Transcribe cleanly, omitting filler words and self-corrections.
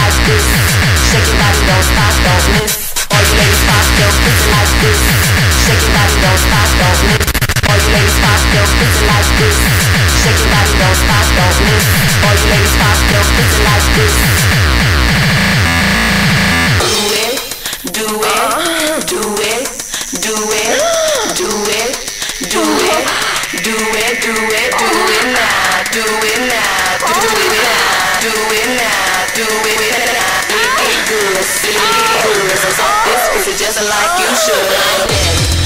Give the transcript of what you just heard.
like this. Shake your body, don't stop, don't miss. All you ladies pop your pussy like this. Shake your body, don't stop, don't miss. All you ladies pop your pussy like this. Shake your body, don't stop, don't miss. All you ladies pop your pussy like this. Do it, do it, do it, do it, do it, do it, do it, do it, do it now, do it now, do it now, do it now, do it now. It good, see it good. So this pussy just like you should.